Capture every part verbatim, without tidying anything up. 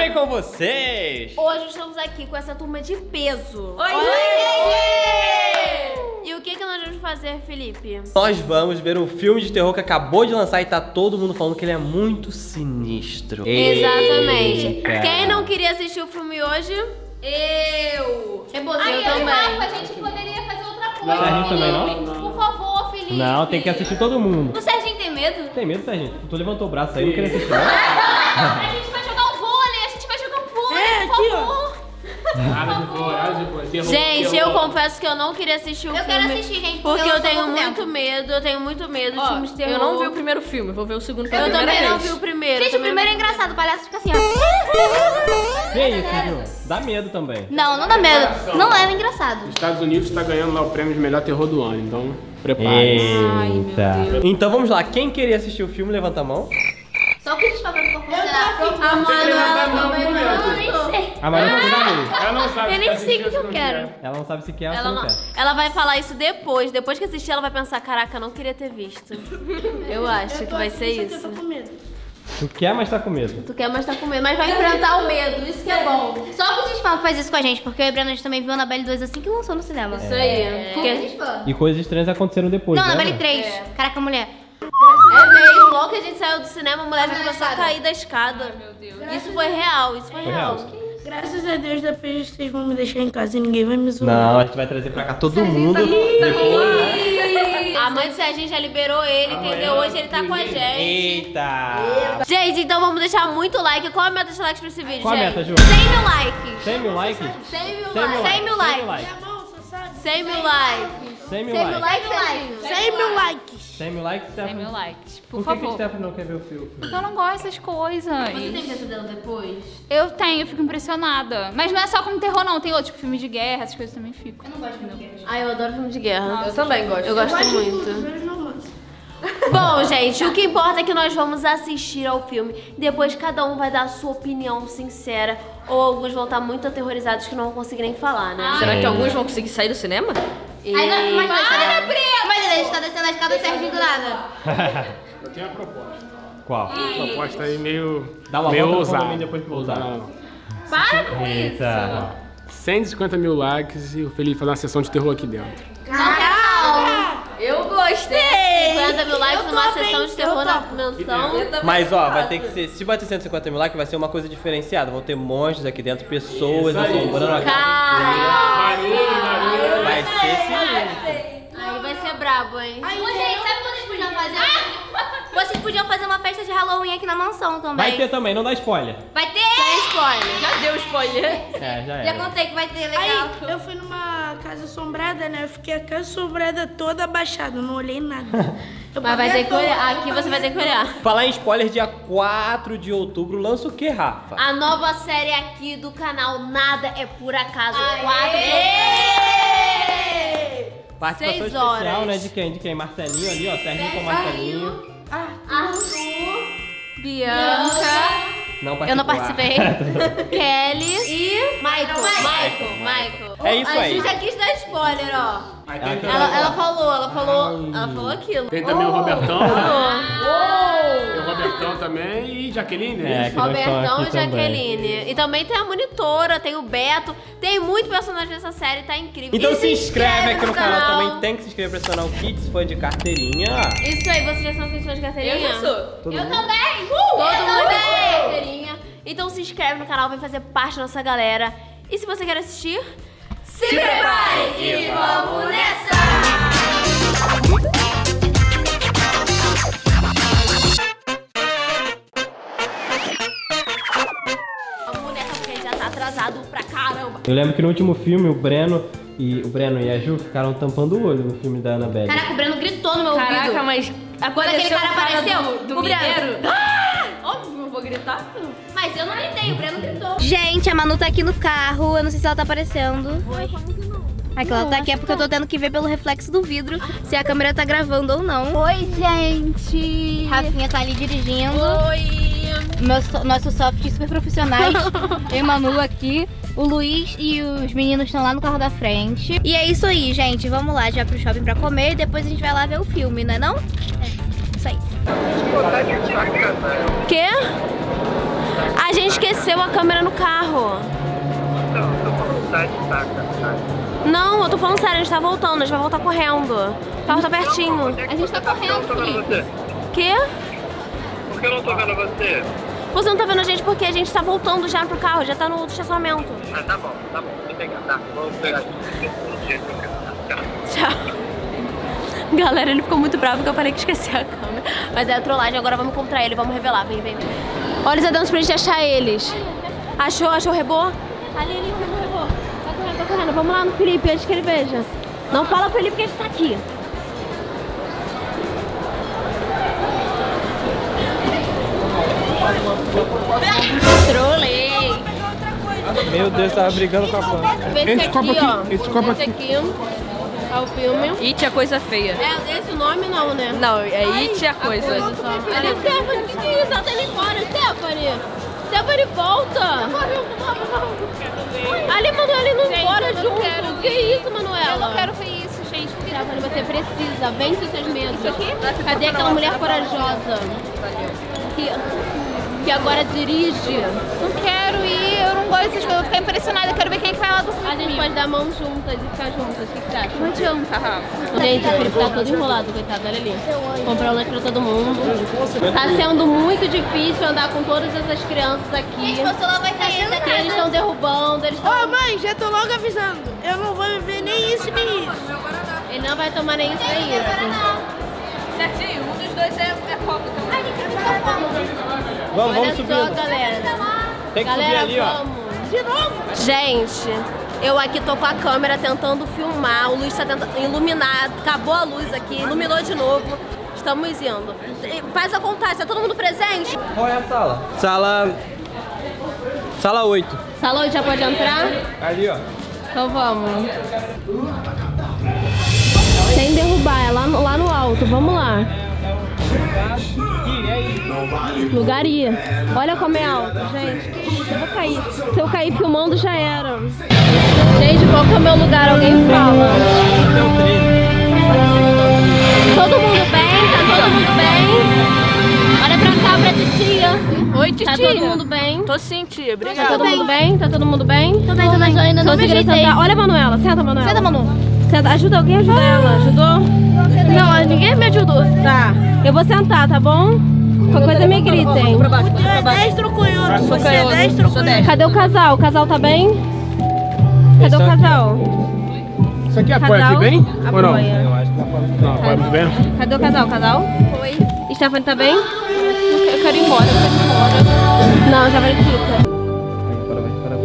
bem com vocês? Hoje estamos aqui com essa turma de peso. Oi, Oi. E o que, que nós vamos fazer, Felipe? Nós vamos ver um filme de terror que acabou de lançar e tá todo mundo falando que ele é muito sinistro. Exatamente. Eita. Quem não queria assistir o filme hoje? Eu. Rebotei, eu Ai, também. Rafa, a gente poderia fazer outra coisa. Serginho também não? Por favor, Felipe. Não, tem que assistir todo mundo. O Serginho tem medo? Tem medo, Serginho? Tu levantou o braço aí, não queria assistir. Não? A gente vai jogar um vôlei, a gente vai jogar um vôlei, É, por aqui, favor. Nada de boa, nada de boa. Terror, Gente, terror. eu confesso que eu não queria assistir o Eu filme. quero assistir, gente, Porque porque eu eu tenho sou muito tempo. medo, eu tenho muito medo de Ó, filmes de terror. eu não vi o primeiro filme, vou ver o segundo pela Eu primeira também não vez. vi o primeiro. Gente, o também primeiro é não- engraçado, o palhaço fica assim, ó. Que isso, Serginho? Dá medo também. Não, não dá medo. Não é engraçado. Estados Unidos está ganhando lá o prêmio de melhor terror do ano, então prepare-se. Eita. Então vamos lá, quem queria assistir o filme, levanta a mão. Só o que a gente vai proporcionar. A Manu, ela Não, também não, não. não. nem sei. A Maria não sabe. Ela não sabe. Eu nem se sei o que assistiu, eu se quero. não quer. Ela não sabe se quer ou se Ela, não não, quer. ela vai falar isso depois. Depois que assistir, ela vai pensar: caraca, não queria ter visto. Eu acho que vai ser Eu isso. tô com medo. Tu quer, mas tá com medo. Tu quer, mas tá com medo. Mas vai enfrentar o medo. Isso que é bom. Só o Desfã faz isso com a gente, porque eu e a Brenda a gente também viu a Annabelle dois assim que lançou no cinema. Isso aí. Porque- E coisas estranhas aconteceram depois, Não, né? Annabelle três. Caraca, mulher. É mesmo, logo que a gente saiu do cinema, a mulher já começou a cair da escada. Meu Deus. Isso foi real, isso foi, Foi real. real. Graças a Deus, depois vocês vão me deixar em casa e ninguém vai me zoar. Não, a gente vai trazer pra cá todo mundo. Depois, né? A mãe do Serginho já liberou ele, entendeu? Hoje ele tá com a gente. Eita! Gente, então vamos deixar muito like. Qual a meta de likes pra esse vídeo, Qual a gente? meta, Ju? cem mil likes. cem mil likes? cem mil cem mil likes. cem mil likes. Minha mão, você sabe? cem mil likes. cem mil cem mil likes. likes, Serginho. cem mil likes. cem mil likes, cem Stephanie? mil likes, por, Por que que favor. a Stephanie não quer ver o filme? Porque eu não gosto dessas coisas. Você tem pesadelo depois? Eu tenho, eu fico impressionada. Mas não é só com terror, não. Tem outro, tipo filme de guerra, essas coisas eu também fico. Eu não gosto de filme de guerra. Ah, eu adoro filme de guerra. Eu também gosto. Eu gosto muito. Vejo no manso. Bom, gente, o que importa é que nós vamos assistir ao filme. Depois cada um vai dar a sua opinião sincera. Ou alguns vão estar muito aterrorizados que não vão conseguir nem falar, né? Será que alguns vão conseguir sair do cinema? E... Aí, não, imagina, imagina, a gente tá descendo a escada do Serginho do nada. Eu tenho uma proposta. Qual? Uma proposta aí meio. Dá uma meio volta no ousada. condomínio depois que pousar. Não. Para com Eita! cento e cinquenta mil likes e o Felipe fazer uma sessão de terror aqui dentro. Eu gostei! cinquenta mil likes Eu numa tô bem, sessão de terror eu na topo. mansão. Mas ó, vai ter que ser. Se bater cento e cinquenta mil likes, vai ser uma coisa diferenciada. Vão ter monstros aqui dentro, pessoas Isso aí. assombrando a casa. Cara, Barulho, barulho. Vai ser sinistro. aí vai ser brabo, hein? Ô, gente, sabe o que vocês podiam fazer? Vocês podiam fazer uma festa de Halloween aqui na mansão também. Vai ter também, não dá spoiler. Vai ter! Sem spoiler. Já deu spoiler. É, já Já era. contei que vai ter, legal. Aí, eu fui numa casa assombrada, né? Eu fiquei a casa assombrada toda abaixada, não olhei nada. Eu Mas vai paguei ter que à toa, olhar. eu Aqui você vai ter que paguei à olhar. Falar em spoiler, dia quatro de outubro lança o que, Rafa? A nova série aqui do canal Nada é Por Acaso. quatro Participação seis especial, horas. né? De quem? De quem? Marcelinho ali, ó. Serginho com Marcelinho. Arthur, Bianca, Não participou. eu não participei, Kelly e Michael. Michael, Michael. É isso A aí. gente já quis dar spoiler, ó. Aí tem, Ela- Ela, ela falou, ela falou, ela falou aquilo. tem também o Robertão, né? Falou. Tem o Robertão também e Jaqueline, É, né? que nós estamos Robertão aqui e Jaqueline. E também tem a monitora, tem o Beto, tem muito personagem nessa série, tá incrível. Então E se inscreve aqui no canal. canal Também, tem que se inscrever pra se tornar o Kids Fã de carteirinha. Isso aí, vocês já são fãs de carteirinha? Eu já sou. Todo Eu mundo? também! Uh, Todo eu mundo tem também! carteirinha. Então se inscreve no canal, vem fazer parte da nossa galera. E se você quer assistir, se, prepare e vamos nessa! Vamos nessa porque a gente já tá atrasado pra caramba. Eu lembro que no último filme o Breno e o Breno e a Ju ficaram tampando o olho no filme da Annabelle. Caraca, o Breno gritou no meu Caraca, ouvido. mas Quando aquele cara apareceu, do, do o Breno. mineiro. Ah! Óbvio, eu vou gritar. Mas eu não gritei, o Breno gritou. Gente, a Manu tá aqui no carro, eu não sei se ela tá aparecendo. Oi. Aqui, ela tá aqui é porque eu tô tendo que ver pelo reflexo do vidro se a câmera tá gravando ou não. Oi, gente! Rafinha tá ali dirigindo. Oi! Meu so- nosso soft super profissionais. Eu e Manu aqui. O Luiz e os meninos estão lá no carro da frente. E é isso aí, gente. Vamos lá já pro shopping pra comer e depois a gente vai lá ver o filme, não é não? É, isso aí. Quê? A gente esqueceu esqueceu a câmera no carro. Não, eu tô falando sério, tá, tá. Não, eu tô falando sério, a gente tá voltando, a gente vai voltar correndo. O carro tá pertinho. A gente tá correndo, Felipe. Quê? Por que eu não tô vendo você? Você não tá vendo a gente porque a gente tá voltando já pro carro, já tá no estacionamento. Ah, tá bom, tá bom. Vou pegar, tá? Vou pegar aqui. Tchau. Galera, ele ficou muito bravo porque eu falei que esqueci a câmera. Mas é a trollagem, agora vamos encontrar ele, vamos revelar. Vem, vem, vem. Olha os adendos pra gente achar eles. Achou? Achou o rebô? Ali, ali, o rebô. Tá correndo, tá correndo. Vamos lá no Felipe antes que ele veja. Não fala pro Felipe que a gente tá aqui. Trolei. Meu Deus, tava brigando com a fã. Esse copo aqui, ó. Esse copo Esse aqui é o filme. It é coisa feia. É esse o nome não, né? Não, é It é a coisa. Ali, Stephanie, o que, que é isso? Ela tá indo embora, Stephanie. Stephanie, volta. Ali, Manuela, indo embora junto. Que isso, Manuela? Eu não quero ver isso, gente. Stephanie, você precisa. Vence os seus medos. Isso aqui? Cadê aquela mulher corajosa? Que, que agora dirige. Não quero ir, eu não gosto dessas coisas, eu vou ficar impressionada, eu quero ver quem é que vai lá do filme. A gente pode dar mão juntas e ficar juntas. O que, que você acha? Não adianta, Rafa. Gente, o Felipe tá todo enrolado, coitado, olha ali. Comprar um lanche pra todo mundo. Tá sendo muito difícil andar com todas essas crianças aqui. Que eles estão derrubando, eles Ô estão... mãe, já tô logo avisando. Eu não vou beber nem isso nem isso. Ele não vai tomar nem isso nem isso. Certinho, um dos dois é, é copo também. Vamos, Olha vamos só, subir. galera. Tem que Galera, subir ali, ó. vamos. De novo? Gente, eu aqui tô com a câmera tentando filmar. O Luiz tá tentando iluminar. Acabou a luz aqui, iluminou de novo. Estamos indo. Faz a contagem, tá todo mundo presente? Qual é a sala? Sala... Sala oito. Sala oito já pode entrar? Ali, ó. Então vamos. Sem derrubar, é lá no, lá no alto. Vamos lá. Lugaria. Olha como é alto, gente. Que isso, eu vou cair. Se eu cair filmando, já era. Gente, qual que é o meu lugar? Alguém fala. Todo mundo bem? Tá todo mundo bem? Olha pra cá, pra titia. Oi, titia. Tá todo mundo bem? Tô sim, tia. Tá Obrigada. todo mundo bem? Tá todo mundo bem? Tô bem, tô bem. Ainda não me ajeitei. Olha a Manuela. Senta, Manuela. Senta, Manu. Senta. Ajuda alguém, ajuda ela. Ajudou? Não, ninguém me ajudou. Tá. Eu vou sentar, tá bom? Qualquer coisa me gritem. Tu é destro ou canhoto? Você é destro ou canhoto? Cadê o casal? O casal tá bem? Cadê o casal? Isso aqui apoia Casal? aqui bem? Ou não? Apoia. Não, apoia muito bem. Cadê o casal? Casal? Oi. Stephanie tá bem? Eu quero ir embora, eu quero ir embora. Não, já vai fica. Para, vai, para.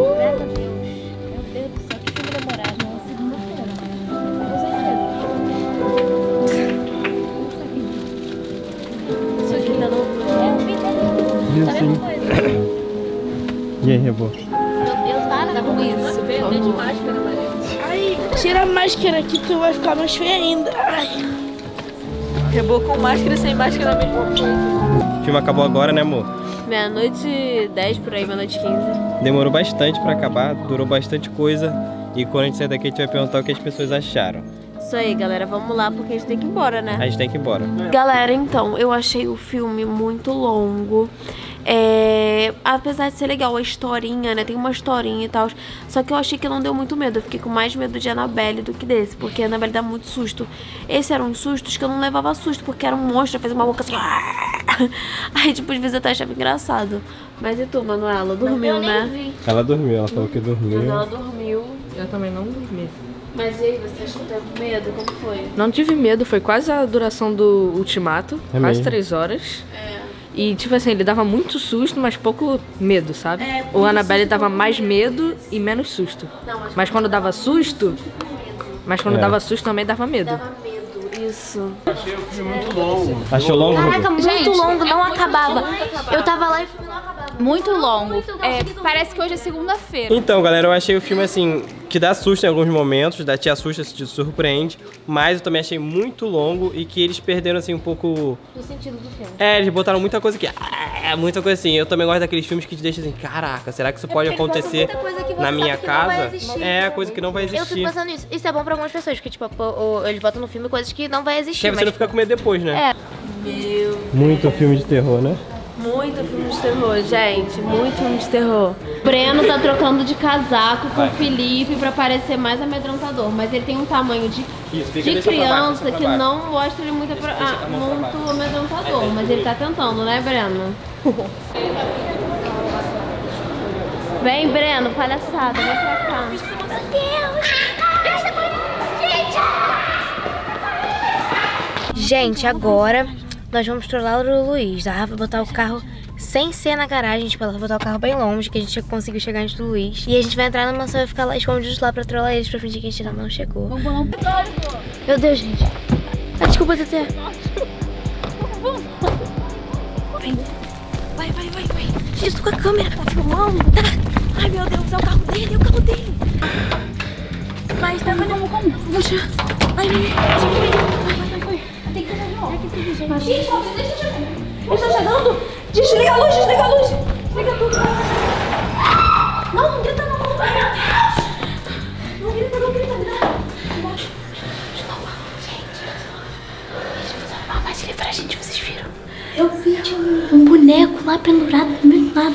E aí, Rebô? Ai, tira a máscara aqui que vai ficar mais feia ainda. Ai. Rebô com máscara e sem máscara é a mesma coisa. O filme acabou agora, né, amor? Meia-noite dez por aí, meia-noite quinze. Demorou bastante pra acabar, durou bastante coisa. E quando a gente sair daqui, a gente vai perguntar o que as pessoas acharam. Isso aí, galera. Vamos lá, porque a gente tem que ir embora, né? A gente tem que ir embora. Galera, então, eu achei o filme muito longo. É... Apesar de ser legal a historinha, né? Tem uma historinha e tal. Só que eu achei que não deu muito medo. Eu fiquei com mais medo de Annabelle do que desse. Porque a Annabelle dá muito susto. Esse eram uns sustos que eu não levava susto. Porque era um monstro, fez uma boca assim. Aí, tipo, às vezes eu até achava engraçado. Mas e tu, Manuela? Dormiu, né? Ela dormiu, ela falou que dormiu. Ela dormiu. Eu também não dormi. Mas e aí, você achou que teve medo? Como foi? Não tive medo, foi quase a duração do Ultimato. É quase mesmo? três horas. É. E, tipo assim, ele dava muito susto, mas pouco medo, sabe? É, o Annabelle dava mais medo e menos susto. Não, mas Mas quando dava susto, mas quando É. dava susto também dava medo. dava medo, isso. Achei o filme muito longo. Achou longo, Caraca, Rebô? muito Gente, longo, não acabava. Eu tava lá e o filme não acabava. Muito longo. É, parece que hoje é segunda-feira. Então, galera, eu achei o filme assim, que dá susto em alguns momentos, dá te assusta, te surpreende, mas eu também achei muito longo e que eles perderam assim um pouco... No sentido do filme. É, eles botaram muita coisa aqui, ah, muita coisa assim. Eu também gosto daqueles filmes que te deixam assim, caraca, será que isso pode porque eles botam acontecer muita coisa que você na sabe minha que não vai casa? existir. É, coisa que não vai Eu fico existir. pensando nisso. Isso é bom pra algumas pessoas, porque tipo, pô, o- eles botam no filme coisas que não vai existir. Que aí você mas, não fica com medo depois, né? É. Muito filme de terror, né? Muito filme de terror, gente. Muito filme de terror. Breno tá trocando de casaco com Vai. o Felipe pra parecer mais amedrontador. Mas ele tem um tamanho de, Isso, fica, de deixa pra baixo, criança deixa pra que baixo. não mostra ele muito, pra, Deixa- deixa ah, a mão pra muito baixo. amedrontador. Aí, Mas ele tá tentando, né, Breno? Vem, Breno, palhaçada. Vem pra cá. Gente, agora nós vamos trollar o Luiz. A Rafa vai botar o carro sem ser na garagem, tipo, ela vai botar o carro bem longe, que a gente conseguiu chegar antes do Luiz. E a gente vai entrar na mansão e ficar lá escondidos lá pra trollar eles, pra fingir que a gente ainda não chegou. Vamos bolar um Meu Deus, gente. Ah, desculpa, Tetê. Vai, vai, vai, vai. Gente, eu tô com a câmera, tá filmando. Tá. Ai, meu Deus, é o carro dele, é o carro dele. Vai, tá, vai, como, como? Puxa. Vai, vai, vai. Vai, vai, vai. Tem que fazer de novo. Gente, deixa eu ver. Ele tá chegando? Desliga a luz, desliga a luz. Desliga tudo. Não, não grita não. Meu Deus. Não grita, não grita, grita. Embaixo. Gente, deixa eu fazer uma armadilha pra gente, vocês viram? Eu vi um, um boneco lá pendurado no meio do nada.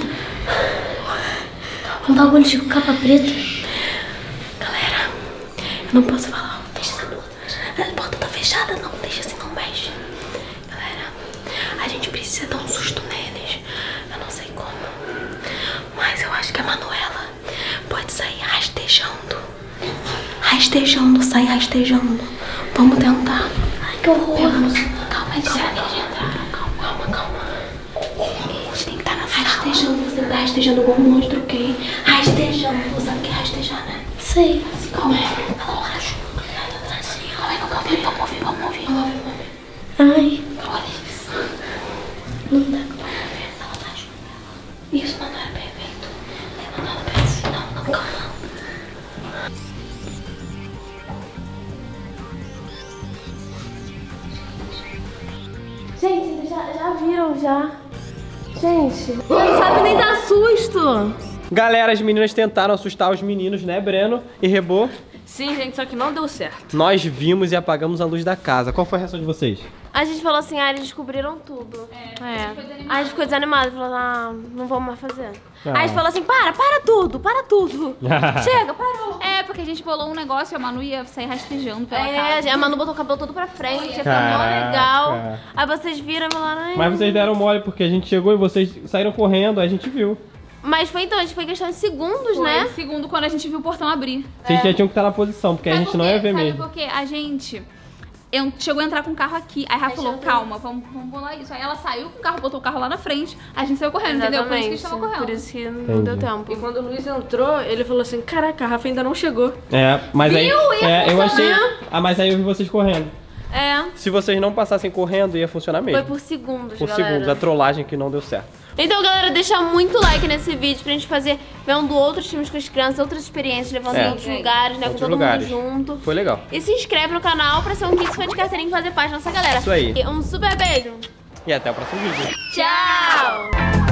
Um bagulho de capa preta. Galera, eu não posso falar. Deixa essa porta. A porta tá fechada, não. Deixa assim, não mexe. Galera, a gente precisa dar um susto neles. Eu não sei como. Mas eu acho que a Manuela pode sair rastejando. Rastejando, sair rastejando. Vamos tentar. Ai, que horror. Vamos. Calma aí, calma aí. Calma, calma. A gente tem que estar na sala. Rastejando, você tá rastejando igual um monstro, ok? Rastejando, você sabe o que é rastejar, né? Sei. Calma aí. Ela lá, assim. Calma aí, não ouvir. Vamos ouvir, vamos ouvir. Vamos ouvir, vamos ouvir. Ai. Olha isso. Não dá pra ouvir. Ela tá junto dela. Isso, Manuela, perfeito. Manuela, perfeito. Não, não, calma. Gente, já, já viram, já. Gente, não sabe nem dar susto. Galera, as meninas tentaram assustar os meninos, né, Breno e Rebô? Sim, gente, só que não deu certo. Nós vimos e apagamos a luz da casa. Qual foi a reação de vocês? A gente falou assim, ah, eles descobriram tudo. É. é. Aí a gente ficou desanimado, falou, ah, não vamos mais fazer. Ah. Aí a gente falou assim, para, para tudo, para tudo. Chega, parou. É, porque a gente bolou um negócio e a Manu ia sair rastejando pela É, casa. a Manu botou o cabelo todo pra frente, ia ficar mó Caraca. legal. Aí vocês viram e falaram, ai. Mas vocês deram mole porque a gente chegou e vocês saíram correndo, aí a gente viu. Mas foi então, a gente foi questão de segundos, Foi né? segundo quando a gente viu o portão abrir. Vocês já tinham que estar na posição, porque a Sabe gente por não quê? ia ver Sabe mesmo. porque a gente eu, chegou a entrar com o carro aqui. Aí a Rafa falou, calma, vamos, vamos bolar isso. Aí ela saiu com o carro, botou o carro lá na frente. A gente saiu correndo, entendeu? Por isso que a gente tava correndo. Por isso que não deu tempo. E quando o Luiz entrou, ele falou assim, caraca, a Rafa ainda não chegou. É, mas aí. Viu? Ia É, eu achei. funcionar. Ah, mas aí eu vi vocês correndo. É, Se vocês não passassem correndo, ia funcionar mesmo. foi por segundos, Por galera. segundos, a trollagem que não deu certo. Então, galera, deixa muito like nesse vídeo pra gente fazer, vendo outros filmes com as crianças, outras experiências, levando É. em outros lugares, né? Outros com todo lugares. mundo junto. Foi legal. E se inscreve no canal pra ser um Kids Fã de Carteirinha e fazer parte da nossa galera. Isso aí. E um super beijo. E até o próximo vídeo. Tchau!